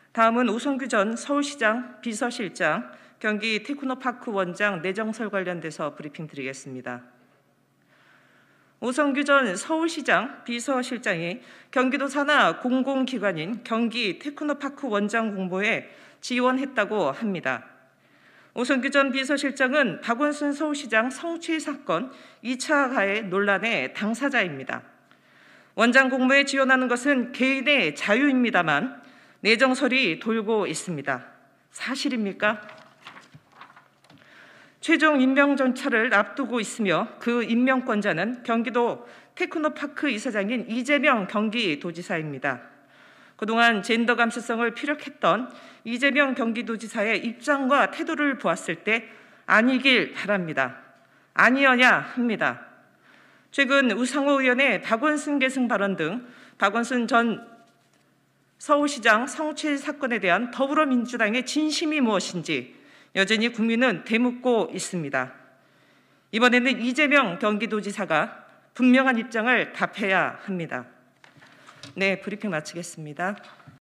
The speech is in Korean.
다음은 오성규 전 서울시장 비서실장, 경기 테크노파크 원장 내정설 관련돼서 브리핑 드리겠습니다. 오성규 전 서울시장 비서실장이 경기도 산하 공공기관인 경기 테크노파크 원장 공모에 지원했다고 합니다. 오성규 전 비서실장은 박원순 서울시장 성추행 사건 2차 가해 논란의 당사자입니다. 원장 공모에 지원하는 것은 개인의 자유입니다만 내정설이 돌고 있습니다. 사실입니까? 최종 임명 절차를 앞두고 있으며 그 임명권자는 경기도 테크노파크 이사장인 이재명 경기도지사입니다. 그동안 젠더 감수성을 피력했던 이재명 경기도지사의 입장과 태도를 보았을 때 아니길 바랍니다. 아니어야 합니다. 최근 우상호 의원의 박원순 계승 발언 등 박원순 전 서울시장 성추행 사건에 대한 더불어민주당의 진심이 무엇인지 여전히 국민은 되묻고 있습니다. 이번에는 이재명 경기도지사가 분명한 입장을 답해야 합니다. 네, 브리핑 마치겠습니다.